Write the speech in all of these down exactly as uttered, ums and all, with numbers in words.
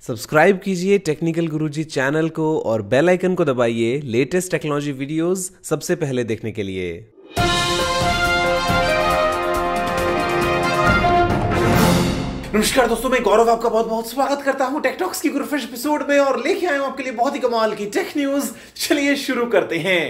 Subscribe कीजिए technical गुरुजी channel को और बेल आइकन को दबाइए लेटेस्ट टेक्नोलॉजी वीडियोस सबसे पहले देखने के लिए। नमस्कार दोस्तों, मैं गौरव आपका बहुत बहुत स्वागत करता हूं टेक टॉक्स की गुरु फ्रेश एपिसोड में और लेके आया हूं आपके लिए बहुत ही कमाल की टेक न्यूज। चलिए शुरू करते हैं।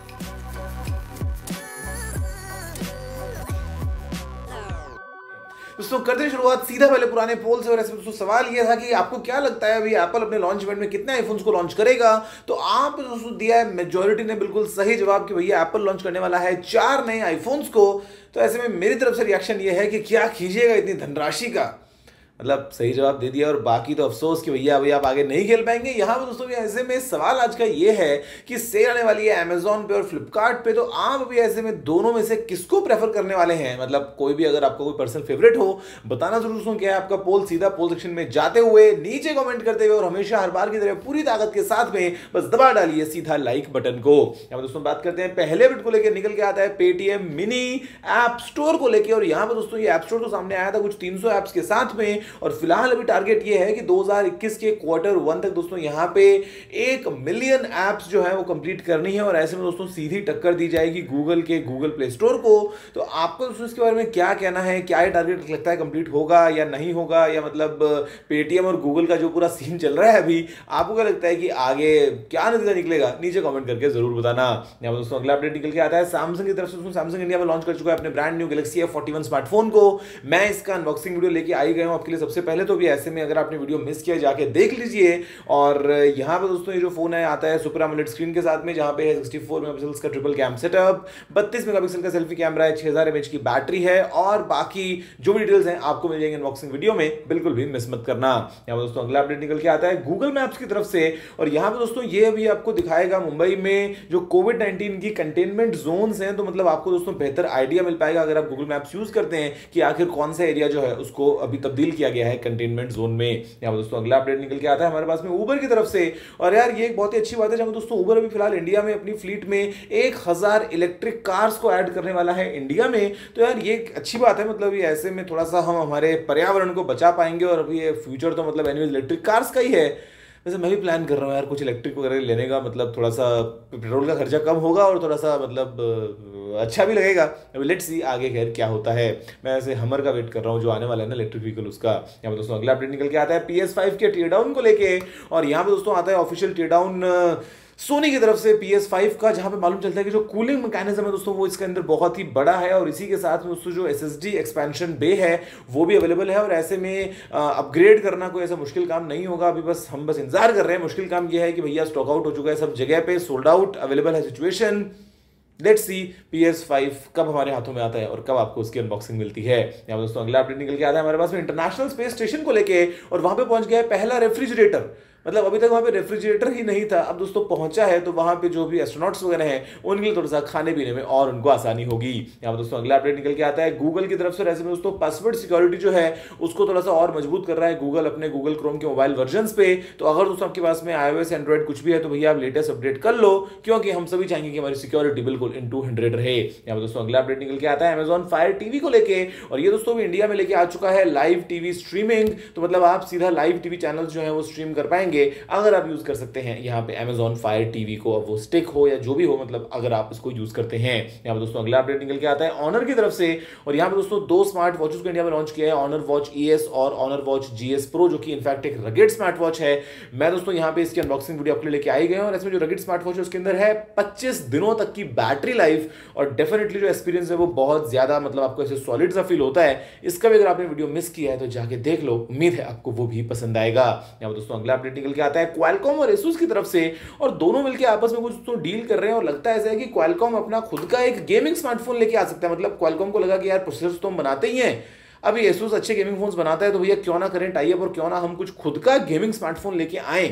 दोस्तों करते हैं शुरुआत सीधा पहले पुराने पोल से। और ऐसे दोस्तों सवाल यह था कि आपको क्या लगता है अभी एप्पल अपने लॉन्च इवेंट में कितने आईफोन्स को लॉन्च करेगा। तो आप दोस्तों दिया है मेजॉरिटी ने बिल्कुल सही जवाब कि भैया एप्पल लॉन्च करने वाला है चार नए आईफोन्स को। तो ऐसे में मेरी तरफ से रिएक्शन यह है कि क्या कीजिएगा इतनी धनराशि का, मतलब सही जवाब दे दिया और बाकी तो अफसोस कि भैया अभी आप आगे नहीं खेल पाएंगे। यहाँ पर दोस्तों भी ऐसे में सवाल आज का ये है कि सेल आने वाली है अमेजोन पे और फ्लिपकार्ट पे, तो आप अभी ऐसे में दोनों में से किसको प्रेफर करने वाले हैं। मतलब कोई भी अगर आपका कोई पर्सनल फेवरेट हो बताना जरूर दोस्तों क्या है आपका पोल। सीधा पोल सेक्शन में जाते हुए नीचे कमेंट करते हुए और हमेशा हर बार की तरह पूरी ताकत के साथ में बस दबा डालिए सीधा लाइक बटन को। यहाँ पर दोस्तों बात करते हैं पहले बिट को लेकर निकल के आता है पेटीएम मिनी ऐप स्टोर को लेकर। और यहाँ पर दोस्तों ये ऐप स्टोर तो सामने आया था कुछ तीन सौ ऐप्स के साथ में और फिलहाल टारगेट ये है कि दो हज़ार इक्कीस के क्वार्टर वन तक दोस्तों यहां पे एक मिलियन एप्स जो है वो कंप्लीट करनी है। और ऐसे में दोस्तों सीधी टक्कर दी जाएगी गूगल के गूगल प्ले स्टोर को। तो आपको दोस्तों इसके बारे में क्या कहना है, क्या ये टारगेट लगता है कंप्लीट होगा या नहीं होगा, या मतलब पेटीएम और गूगल का जो पूरा सीन चल रहा है अभी आपको क्या लगता है कि आगे क्या नतीजा निकलेगा, नीचे कमेंट करके जरूर बताना। यहाँ पर दोस्तों अगला अपडेट निकल के आता है सैमसंग की तरफ से। सैमसंग इंडिया में लॉन्च कर चुका है अपने brand new galaxy F forty one smartphone को। मैं इसका अनबॉक्सिंग वीडियो लेके आई गया हूं आपके लिए सबसे पहले। तो ऐसे में अगर आपने वीडियो मिस किया जाके देख लीजिए। और यहां पे दोस्तों ये जो फोन है आता है सुपर एमोलेड स्क्रीन के साथ में, जहां पे है सिक्सटी फोर मेगापिक्सल का ट्रिपल कैम सेटअप, बत्तीस मेगापिक्सल का सेल्फी कैमरा है, छह हज़ार एमएच की बैटरी है और बाकी जो भी डिटेल्स हैं आपको मिल जाएंगे अनबॉक्सिंग वीडियो में, बिल्कुल भी मिस मत करना। यहां पे दोस्तों अगला अपडेट निकल के आता है गूगल मैप्स की तरफ से। और यहां पे दोस्तों ये अभी आपको दिखाएगा मुंबई में जो कोविड नाइनटीन की कंटेनमेंट जोन्स हैं। तो मतलब आपको दोस्तों बेहतर आइडिया मिल पाएगा अगर आप गूगल मैप्स यूज करते हैं कि आखिर कौन सा एरिया जो है उसको अभी तब्दील किया गया है कंटेनमेंट जोन में। यहाँ पर दोस्तों अगला अपडेट निकल के आता है हमारे पास में उबर की तरफ से। और यार ये एक बहुत ही अच्छी बात है जब दोस्तों उबर अभी फिलहाल इंडिया में अपनी फ्लीट में एक हजार इलेक्ट्रिक कार्स को ऐड करने वाला है इंडिया में। तो यार ये एक अच्छी बात है, मतलब ये ऐसे में थोड़ा सा हम हमारे पर्यावरण को बचा पाएंगे। और अभी ये फ्यूचर तो मतलब एनीवेज इलेक्ट्रिक कार्स का ही है। वैसे मैं भी प्लान कर रहा हूँ यार कुछ इलेक्ट्रिक वगैरह लेने का, मतलब थोड़ा सा पेट्रोल का खर्चा कम होगा और थोड़ा सा मतलब अच्छा भी लगेगा। अभी लेट्स सी आगे खैर क्या होता है। मैं ऐसे हमर का वेट कर रहा हूँ जो आने वाला है ना इलेक्ट्रिक व्हीकल उसका। यहाँ पर दोस्तों अगला अपडेट निकल के आता है पी एस फाइव के टीयर डाउन को लेके। और यहाँ पे दोस्तों आता है ऑफिशियल टीयर डाउन सोनी की तरफ से पी एस फाइव का, जहां पे मालूम चलता है कि जो कूलिंग मैकेनिज्म है दोस्तों वो इसके अंदर बहुत ही बड़ा है। और इसी के साथ में दोस्तों जो S S D expansion bay है वो भी अवेलेबल है। और ऐसे में अपग्रेड करना कोई ऐसा मुश्किल काम नहीं होगा। अभी बस हम बस इंतजार कर रहे हैं। मुश्किल काम यह है कि भैया स्टॉक आउट हो चुका है सब जगह पे, सोल्ड आउट अवेलेबल है situation. Let's see PS five फाइव कब हमारे हाथों में आता है और कब आपको उसकी अनबॉक्सिंग मिलती है। यहाँ दोस्तों अगला अपडेट निकल के आता है हमारे पास में इंटरनेशनल स्पेस स्टेशन को लेके। और वहां पे पहुंच गया है पहला रेफ्रिजरेटर। मतलब अभी तक वहां पे रेफ्रिजरेटर ही नहीं था, अब दोस्तों पहुंचा है। तो वहां पे जो भी एस्ट्रोनॉट्स वगैरह हैं उनके लिए थोड़ा सा खाने पीने में और उनको आसानी होगी। यहाँ पर दोस्तों अगला अपडेट निकल के आता है गूगल की तरफ से। ऐसे में दोस्तों पासवर्ड सिक्योरिटी जो है उसको थोड़ा सा और मजबूत कर रहा है गूगल अपने गूगल क्रोम के मोबाइल वर्जन पे। तो अगर दोस्तों आपके पास में आईओएस एंड्रॉइड कुछ भी है तो भैया आप लेटेस्ट अपडेट कर लो, क्योंकि हम सभी चाहेंगे कि हमारी सिक्योरिटी बिल्कुल इन टू हंड्रेड रहे। यहाँ पर दोस्तों अगला अपडेट निकल के आता है अमेजॉन फायर टीवी को लेके। और ये दोस्तों भी इंडिया में लेके आ चुका है लाइव टीवी स्ट्रीमिंग। तो मतलब आप सीधा लाइव टीवी चैनल जो है वो स्ट्रीम कर पाएंगे अगर आप यूज कर सकते हैं यहाँ पे Amazon Fire टीवी को। अब वो स्टिक हो या जो भी हो, मतलब अगर आप इसको यूज करते हैं। यहाँ पे दोस्तों अगला अपडेट निकल के आता है ऑनर की तरफ से। और यहाँ पे दोस्तों दो स्मार्ट वॉचेस को इंडिया में लॉन्च किया है, ऑनर वॉच ई एस और Honor watch G S pro, जो कि इनफैक्ट एक रगेड स्मार्ट वॉच है। मैं दोस्तों यहाँ पे इसकी अनबॉक्सिंग वीडियो आपके लिए लेके आई गए और इसमें जो रगेड स्मार्ट वॉच है उसके अंदर है पच्चीस दिनों तक की बैटरी लाइफ। और डेफिनेटली जो एक्सपीरियंस है वो बहुत ज्यादा मतलब आपको ऐसे सॉलिड सा फील होता है। इसका भी अगर आपने वीडियो मिस किया है तो जाके देख लो, उम्मीद है आपको वो भी पसंद आएगा। यहाँ पे दोस्तों अगला अपडेट निकल के आता है क्वालकॉम और एसुस की तरफ से। और दोनों मिलकर आपस में कुछ तो डील कर रहे हैं और लगता है ऐसा है कि क्वालकॉम अपना खुद का एक गेमिंग स्मार्टफोन लेके आ सकता है। मतलब क्वालकॉम को लगा कि यार प्रोसेसर तो हम बनाते ही हैं, अभी एसुस अच्छे गेमिंग फोन्स बनाता है तो भैया क्यों ना करें टाई अप और क्यों ना हम कुछ खुद का गेमिंग स्मार्टफोन लेके आए।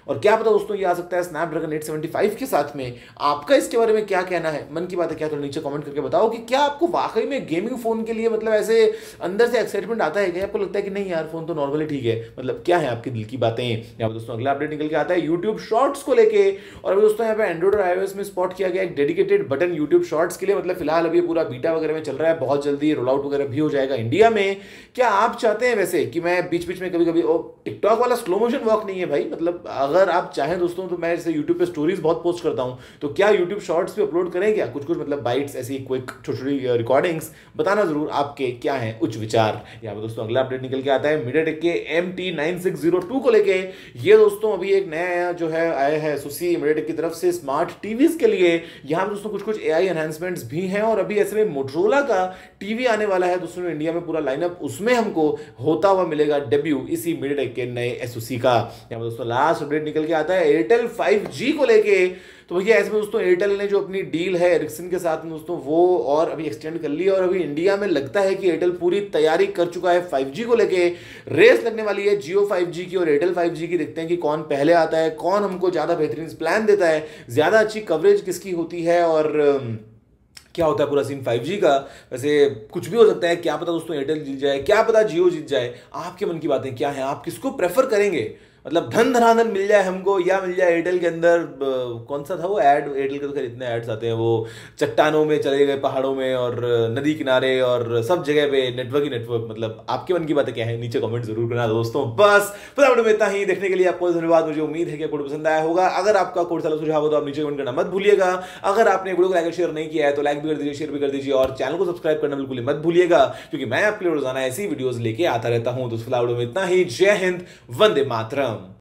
और क्या पता दोस्तों ये आ सकता है स्नैपड्रैगन एट सेवेंटी फाइव के साथ में। आपका इसके बारे में क्या कहना है, मन की बात है क्या, तो नीचे कमेंट करके बताओ कि क्या आपको वाकई में गेमिंग फोन के लिए मतलब ऐसे अंदर से एक्साइटमेंट आता है क्या, आपको लगता है कि नहीं यार फोन तो नॉर्मली ठीक है, मतलब क्या है आपकी दिल की बातें। यहाँ पे दोस्तों अगला अपडेट निकल के आता है यूट्यूब शॉर्ट्स को लेके, और अभी दोस्तों यहाँ पे एंड्रॉइड और आईओएस में स्पॉट किया गया एक डेडिकेटेड बटन यूट्यूब शॉर्ट्स के लिए। मतलब फिलहाल अभी पूरा बीटा वगैरह में चल रहा है, बहुत जल्दी रोल आउट वगैरह भी हो जाएगा इंडिया में। क्या आप चाहते हैं वैसे कि मैं बीच बीच में कभी कभी, टिकटॉक वाला स्लो मोशन वॉक नहीं है भाई, मतलब अगर आप चाहें दोस्तों तो मैं जैसे यूट्यूब पे स्टोरीज बहुत पोस्ट करता हूं, तो क्या यूट्यूब शॉर्ट्स पे अपलोड करें क्या कुछ कुछ मतलब बाइट्स ऐसी क्विक छोटी छोटी रिकॉर्डिंग्स, बताना जरूर आपके क्या है उच्च विचार। यहाँ पे दोस्तों अगला अपडेट निकल के आता है मीडियाटेक के M T nine six zero two को लेके। ये दोस्तों अभी एक नया जो है आया है एसओसी मीडियाटेक की तरफ से स्मार्ट टीवीज के लिए। यहाँ पे दोस्तों कुछ कुछ एआई एनहांसमेंट्स भी हैं, और अभी ऐसे में मोटरोला का टीवी आने वाला है दोस्तों इंडिया में, पूरा लाइनअप उसमें हमको होता हुआ मिलेगा डेब्यू इसी मीडियाटेक के नए एसओसी का। यहाँ पे दोस्तों लास्ट अपडेट निकल के आता है एयरटेल फाइव जी को लेके। तो भैया ऐसे में दोस्तों एयरटेल ने जो अपनी डील है एरिक्सन के साथ में दोस्तों वो और अभी एक्सटेंड कर ली है, और अभी इंडिया में लगता है कि एयरटेल पूरी तैयारी कर चुका है फाइव जी को लेके। रेस लगने वाली है जियो फाइव जी की और एयरटेल फाइव जी की, देखते हैं कि कौन पहले आता है, कौन हमको ज्यादा बेहतरीन प्लान देता है, ज्यादा अच्छी कवरेज किसकी होती है, और क्या होता है पूरा सीन फाइव जी का। वैसे कुछ भी हो सकता है, क्या पता दोस्तों एयरटेल जीत जाए, क्या पता जियो जीत जाए। आपके मन की बातें क्या है, आप किसको प्रेफर करेंगे, मतलब धन धनाधन मिल जाए हमको या मिल जाए एयरटेल के अंदर कौन सा था वो ऐड, एयरटेल के तो खैर इतने ऐड्स आते हैं, वो चट्टानों में चले गए, पहाड़ों में और नदी किनारे और सब जगह पे नेटवर्क ही नेटवर्क। मतलब आपके मन की बातें क्या है, नीचे कमेंट जरूर करना दोस्तों। बस पूरा वीडियो में इतना ही, देखने के लिए आपको धन्यवाद। मुझे उम्मीद है कि आपको पसंद आया होगा। अगर आपका कोई सलाह सुझाव हो तो आप नीचे कमेंट करना मत भूलिएगा। अगर आपने वीडियो को लाइक शेयर नहीं किया है तो लाइक भी कर दीजिए, शेयर भी कर दीजिए, और चैनल को सब्सक्राइब करना बिल्कुल मत भूलिएगा, क्योंकि मैं आपके लिए रोजाना ऐसी वीडियोस लेके आता रहता हूं। तो फिलहाल वीडियो में इतना ही। जय हिंद, वंदे मातरम।